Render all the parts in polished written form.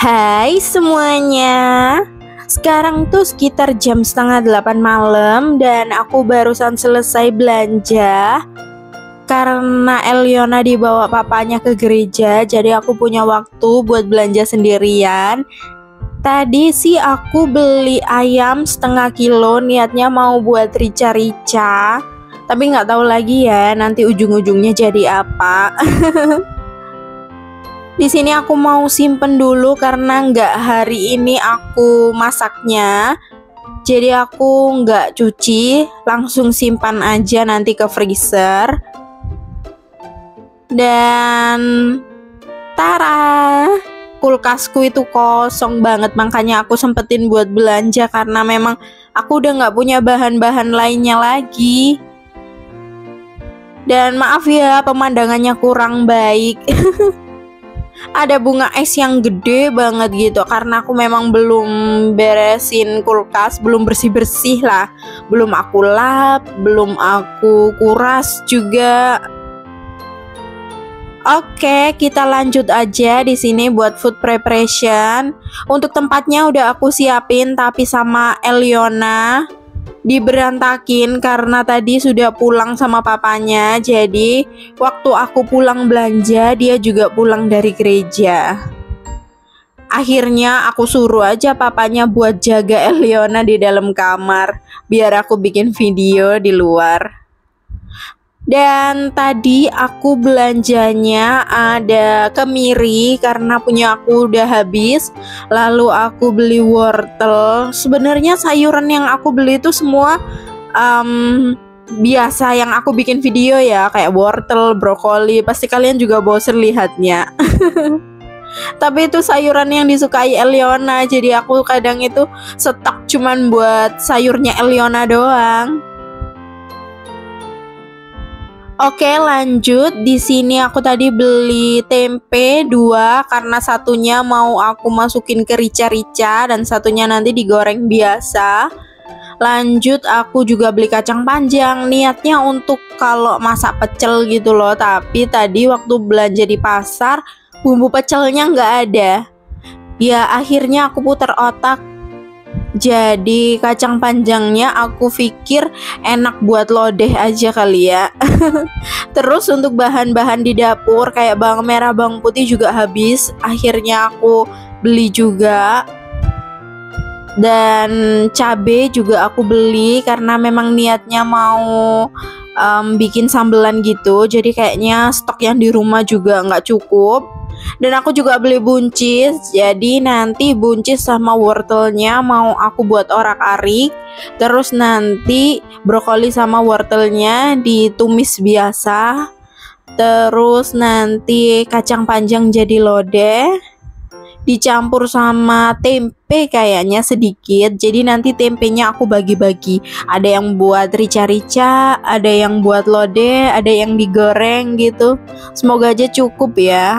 Hai semuanya. Sekarang tuh sekitar jam setengah 8 malam dan aku barusan selesai belanja. Karena Eliona dibawa papanya ke gereja, jadi aku punya waktu buat belanja sendirian. Tadi sih aku beli ayam setengah kilo, niatnya mau buat rica-rica. Tapi nggak tahu lagi ya nanti ujung-ujungnya jadi apa. Di sini aku mau simpen dulu karena nggak hari ini aku masaknya. Jadi aku nggak cuci, langsung simpan aja nanti ke freezer. Dan tara, kulkasku itu kosong banget, makanya aku sempetin buat belanja karena memang aku udah nggak punya bahan-bahan lainnya lagi. Dan maaf ya pemandangannya kurang baik. Ada bunga es yang gede banget gitu karena aku memang belum beresin kulkas, belum bersih-bersih lah, belum aku lap, belum aku kuras juga. Oke, kita lanjut aja di sini buat food preparation. Untuk tempatnya udah aku siapin, tapi sama Eliona diberantakin karena tadi sudah pulang sama papanya. Jadi waktu aku pulang belanja, dia juga pulang dari gereja. Akhirnya aku suruh aja papanya buat jaga Eliona di dalam kamar biar aku bikin video di luar. Dan tadi aku belanjanya ada kemiri karena punya aku udah habis. Lalu aku beli wortel. Sebenarnya sayuran yang aku beli itu semua biasa yang aku bikin video ya, kayak wortel, brokoli. Pasti kalian juga bosen lihatnya. Tapi itu sayuran yang disukai Eliona, jadi aku kadang itu stok cuman buat sayurnya Eliona doang. Oke, lanjut. Di sini aku tadi beli tempe 2 karena satunya mau aku masukin ke rica-rica dan satunya nanti digoreng biasa. Lanjut aku juga beli kacang panjang, niatnya untuk kalau masak pecel gitu loh. Tapi tadi waktu belanja di pasar bumbu pecelnya nggak ada. Ya akhirnya aku putar otak. Jadi kacang panjangnya aku pikir enak buat lodeh aja kali ya. Terus untuk bahan-bahan di dapur kayak bawang merah, bawang putih juga habis. Akhirnya aku beli juga. Dan cabai juga aku beli karena memang niatnya mau bikin sambelan gitu. Jadi kayaknya stok yang di rumah juga nggak cukup. Dan aku juga beli buncis, jadi nanti buncis sama wortelnya mau aku buat orak-arik. Terus nanti brokoli sama wortelnya ditumis biasa. Terus nanti kacang panjang jadi lodeh, dicampur sama tempe kayaknya sedikit. Jadi nanti tempenya aku bagi-bagi. Ada yang buat rica-rica, ada yang buat lodeh, ada yang digoreng gitu. Semoga aja cukup ya.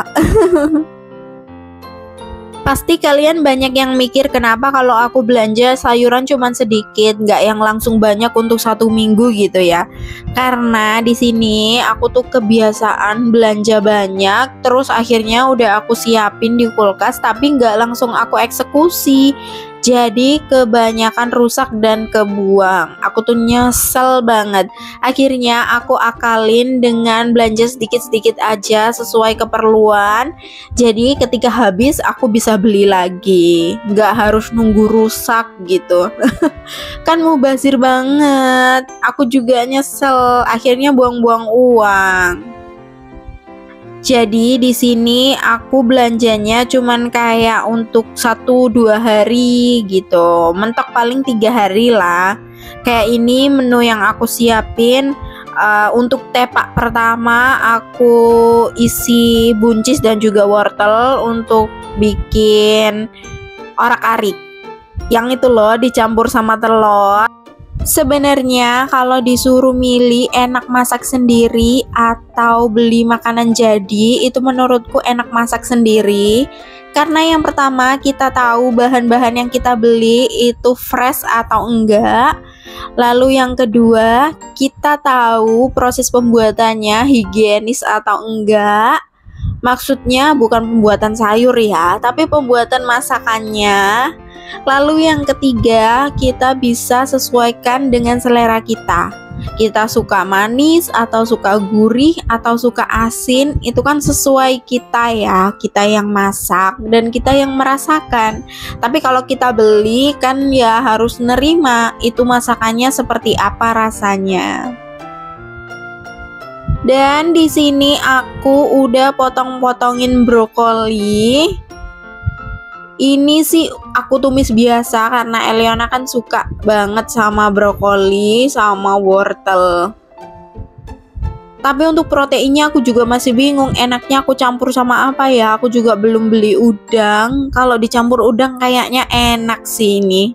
Pasti kalian banyak yang mikir kenapa kalau aku belanja sayuran cuman sedikit, nggak yang langsung banyak untuk 1 minggu gitu ya. Karena di sini aku tuh kebiasaan belanja banyak, terus akhirnya udah aku siapin di kulkas, tapi nggak langsung aku eksekusi. Jadi kebanyakan rusak dan kebuang. Aku tuh nyesel banget. Akhirnya aku akalin dengan belanja sedikit-sedikit aja sesuai keperluan. Jadi ketika habis aku bisa beli lagi, nggak harus nunggu rusak gitu. Kan mubazir banget. Aku juga nyesel, akhirnya buang-buang uang. Jadi di sini aku belanjanya cuman kayak untuk 1-2 hari gitu, mentok paling 3 hari lah. Kayak ini menu yang aku siapin. Untuk tepak pertama aku isi buncis dan juga wortel untuk bikin orak-arik. Yang itu loh dicampur sama telur. Sebenarnya kalau disuruh milih enak masak sendiri atau beli makanan jadi, itu menurutku enak masak sendiri. Karena yang pertama kita tahu bahan-bahan yang kita beli itu fresh atau enggak. Lalu yang kedua kita tahu proses pembuatannya higienis atau enggak. Maksudnya bukan pembuatan sayur ya, tapi pembuatan masakannya. Lalu yang ketiga, kita bisa sesuaikan dengan selera kita. Kita suka manis atau suka gurih atau suka asin, itu kan sesuai kita ya, kita yang masak dan kita yang merasakan. Tapi kalau kita beli kan ya harus nerima itu masakannya seperti apa rasanya. Dan di sini aku udah potong-potongin brokoli. Ini sih aku tumis biasa karena Eliana kan suka banget sama brokoli sama wortel. Tapi untuk proteinnya aku juga masih bingung, enaknya aku campur sama apa ya. Aku juga belum beli udang. Kalau dicampur udang kayaknya enak sih ini.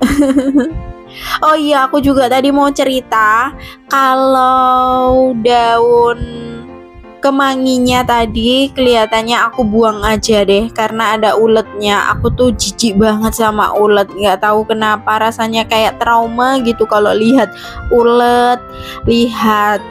Oh iya, aku juga tadi mau cerita kalau daun kemanginya tadi kelihatannya aku buang aja deh karena ada uletnya. Aku tuh jijik banget sama ulet, nggak tahu kenapa rasanya kayak trauma gitu kalau lihat ulet, lihat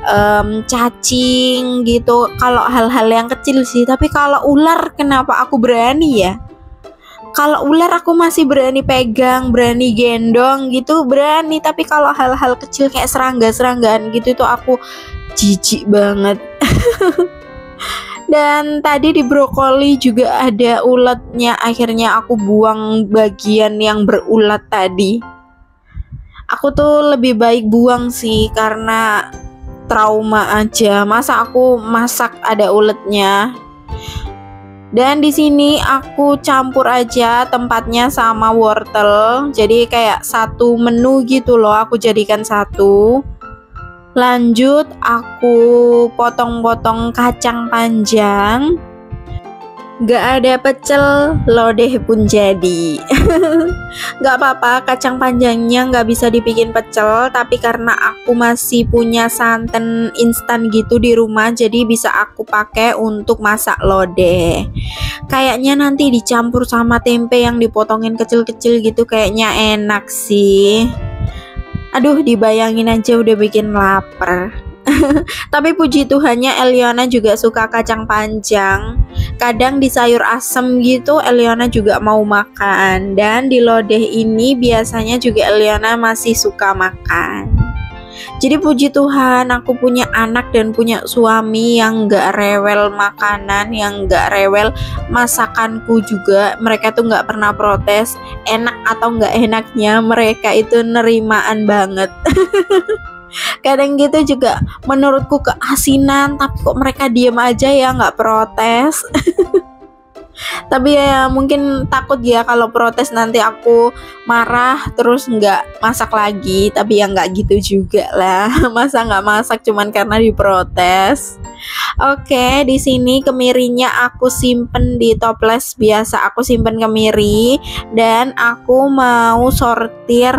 cacing gitu. Kalau hal-hal yang kecil sih, tapi kalau ular kenapa aku berani ya? Kalau ular aku masih berani pegang, berani gendong gitu, berani. Tapi kalau hal-hal kecil kayak serangga-seranggaan gitu itu aku jijik banget. Dan tadi di brokoli juga ada ulatnya, akhirnya aku buang bagian yang berulat tadi. Aku tuh lebih baik buang sih karena trauma aja. Masa aku masak ada uletnya. Dan di sini aku campur aja tempatnya sama wortel. Jadi kayak satu menu gitu loh, aku jadikan satu. Lanjut aku potong-potong kacang panjang. Gak ada pecel, lodeh pun jadi. Gak apa-apa, kacang panjangnya gak bisa dibikin pecel, tapi karena aku masih punya santan instan gitu di rumah, jadi bisa aku pakai untuk masak lodeh. Kayaknya nanti dicampur sama tempe yang dipotongin kecil-kecil gitu, kayaknya enak sih. Aduh, dibayangin aja udah bikin lapar. Tapi puji Tuhannya Eliana juga suka kacang panjang. Kadang di sayur asem gitu Eliana juga mau makan. Dan di lodeh ini biasanya juga Eliana masih suka makan. Jadi puji Tuhan aku punya anak dan punya suami yang gak rewel makanan, yang gak rewel masakanku juga. Mereka tuh gak pernah protes. Enak atau gak enaknya mereka itu nerimaan banget. Kadang gitu juga menurutku keasinan, tapi kok mereka diem aja ya nggak protes. Tapi ya mungkin takut ya kalau protes nanti aku marah terus nggak masak lagi. Tapi ya nggak gitu juga lah. Masa nggak masak cuman karena diprotes. Oke, di sini kemirinya aku simpen di toples biasa. Aku simpen kemiri dan aku mau sortir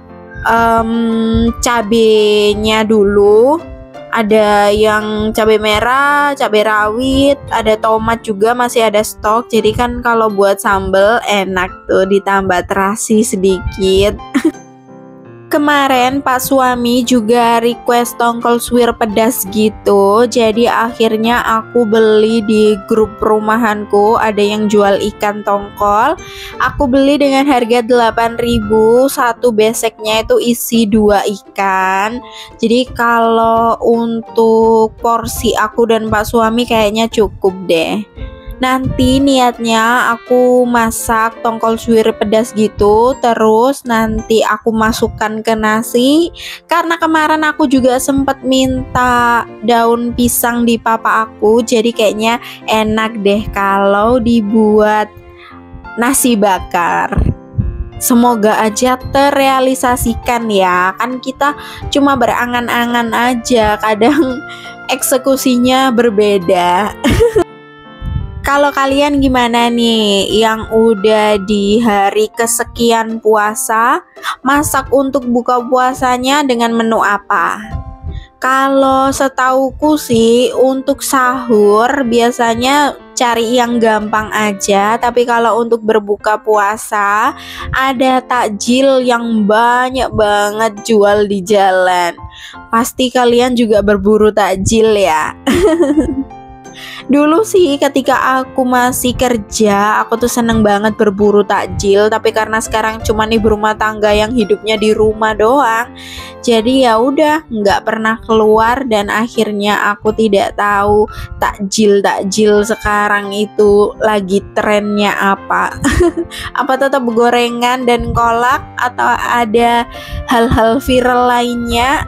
cabenya dulu. Ada yang cabai merah, cabai rawit, ada tomat juga masih ada stok. Jadi kan kalau buat sambal enak tuh ditambah terasi sedikit. Kemarin Pak suami juga request tongkol suwir pedas gitu. Jadi akhirnya aku beli di grup perumahanku, ada yang jual ikan tongkol. Aku beli dengan harga 8.000. Satu beseknya itu isi 2 ikan. Jadi kalau untuk porsi aku dan Pak suami kayaknya cukup deh. Nanti niatnya aku masak tongkol suwir pedas gitu, terus nanti aku masukkan ke nasi. Karena kemarin aku juga sempat minta daun pisang di papa aku, jadi kayaknya enak deh kalau dibuat nasi bakar. Semoga aja terrealisasikan ya. Kan kita cuma berangan-angan aja, kadang eksekusinya berbeda. Kalau kalian gimana nih yang udah di hari kesekian puasa, masak untuk buka puasanya dengan menu apa? Kalau setauku sih untuk sahur biasanya cari yang gampang aja. Tapi kalau untuk berbuka puasa ada takjil yang banyak banget jual di jalan. Pasti kalian juga berburu takjil ya. Dulu sih ketika aku masih kerja, aku tuh seneng banget berburu takjil. Tapi karena sekarang cuman ibu rumah tangga yang hidupnya di rumah doang, jadi ya udah nggak pernah keluar dan akhirnya aku tidak tahu takjil sekarang itu lagi trennya apa. Apa tetap gorengan dan kolak atau ada hal-hal viral lainnya?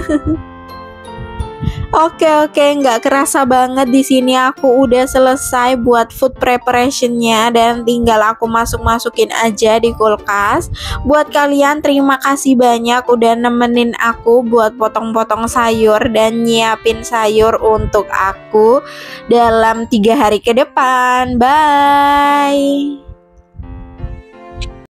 Oke, nggak kerasa banget di sini aku udah selesai buat food preparationnya dan tinggal aku masukin aja di kulkas. Buat kalian terima kasih banyak udah nemenin aku buat potong-potong sayur dan nyiapin sayur untuk aku dalam 3 hari ke depan. Bye.